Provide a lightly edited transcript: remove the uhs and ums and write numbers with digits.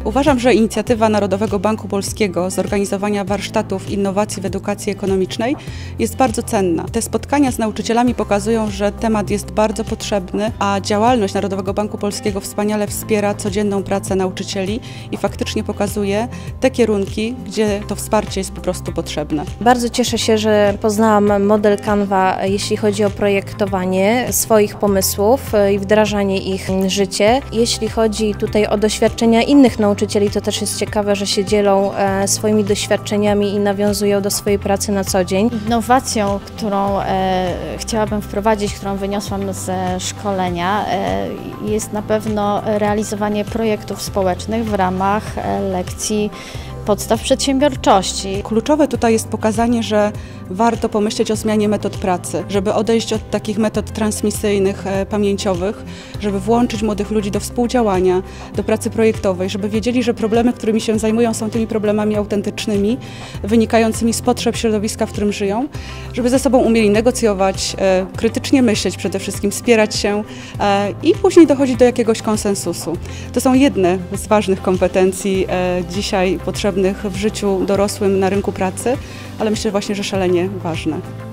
Uważam, że inicjatywa Narodowego Banku Polskiego zorganizowania warsztatów innowacji w edukacji ekonomicznej jest bardzo cenna. Te spotkania z nauczycielami pokazują, że temat jest bardzo potrzebny, a działalność Narodowego Banku Polskiego wspaniale wspiera codzienną pracę nauczycieli i faktycznie pokazuje te kierunki, gdzie to wsparcie jest po prostu potrzebne. Bardzo cieszę się, że poznałam model Canva, jeśli chodzi o projektowanie swoich pomysłów i wdrażanie ich w życie. Jeśli chodzi tutaj o doświadczenia innych nauczycieli, to też jest ciekawe, że się dzielą swoimi doświadczeniami i nawiązują do swojej pracy na co dzień. Innowacją, którą chciałabym wprowadzić, którą wyniosłam ze szkolenia, jest na pewno realizowanie projektów społecznych w ramach lekcji podstaw przedsiębiorczości. Kluczowe tutaj jest pokazanie, że warto pomyśleć o zmianie metod pracy, żeby odejść od takich metod transmisyjnych, pamięciowych, żeby włączyć młodych ludzi do współdziałania, do pracy projektowej, żeby wiedzieli, że problemy, którymi się zajmują, są tymi problemami autentycznymi, wynikającymi z potrzeb środowiska, w którym żyją, żeby ze sobą umieli negocjować, krytycznie myśleć przede wszystkim, wspierać się i później dochodzić do jakiegoś konsensusu. To są jedne z ważnych kompetencji dzisiaj potrzebnych w życiu dorosłym na rynku pracy, ale myślę właśnie, że szalenie ważne.